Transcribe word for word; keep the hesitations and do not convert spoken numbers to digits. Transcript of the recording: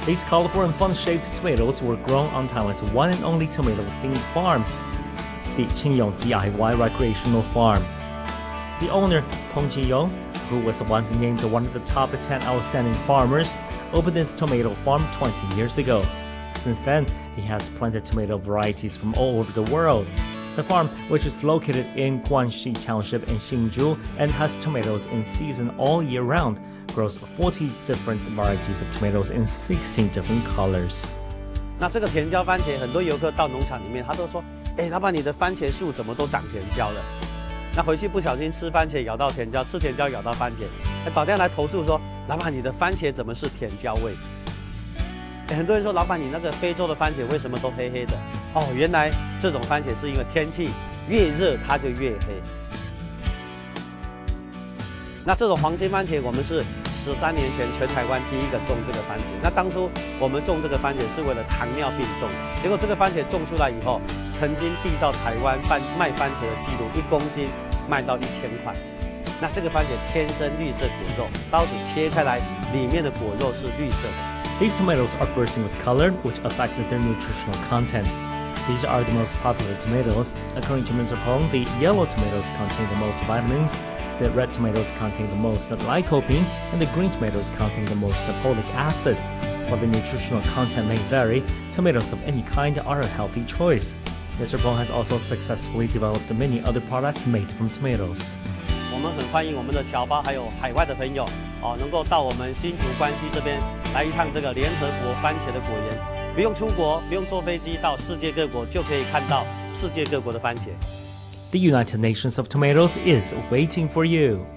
These colorful and fun-shaped tomatoes were grown on Taiwan's one and only tomato-themed farm, the Chin-yong D I Y Recreational Farm. The owner, Peng Chin-yong, who was once named one of the top ten outstanding farmers, opened his tomato farm twenty years ago. Since then, he has planted tomato varieties from all over the world. The farm, which is located in Kuanhsi Township in Hsinchu and has tomatoes in season all year round, grows forty different varieties of tomatoes in sixteen different colors. 那这个甜椒番茄，很多游客到农场里面，他都说：“哎，老板，你的番茄树怎么都长甜椒了？”那回去不小心吃番茄咬到甜椒，吃甜椒咬到番茄，打电话来投诉说：“老板，你的番茄怎么是甜椒味？”很多人说，老板，你那个非洲的番茄为什么都黑黑的？哦，原来这种番茄是因为天气越热它就越黑。那这种黄金番茄，我们是十三年前全台湾第一个种这个番茄。那当初我们种这个番茄是为了糖尿病种的，结果这个番茄种出来以后，曾经缔造台湾番卖番茄的记录，一公斤卖到一千块。那这个番茄天生绿色果肉，刀子切开来，里面的果肉是绿色的。 These tomatoes are bursting with color, which affects their nutritional content. These are the most popular tomatoes. According to Mister Peng, the yellow tomatoes contain the most vitamins, the red tomatoes contain the most lycopene, and the green tomatoes contain the most folic acid. While the nutritional content may vary, tomatoes of any kind are a healthy choice. Mister Peng has also successfully developed many other products made from tomatoes. 我们很欢迎我们的侨胞还有海外的朋友哦，能够到我们新竹关西这边来一趟这个联合国番茄的果园，不用出国，不用坐飞机到世界各国，就可以看到世界各国的番茄。 The United Nations of Tomatoes is waiting for you.